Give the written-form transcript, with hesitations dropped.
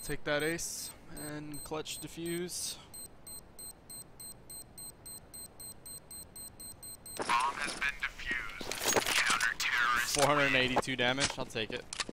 take that ace and clutch defuse. Bomb has been defused. Counter-terrorist. 482 damage. I'll take it.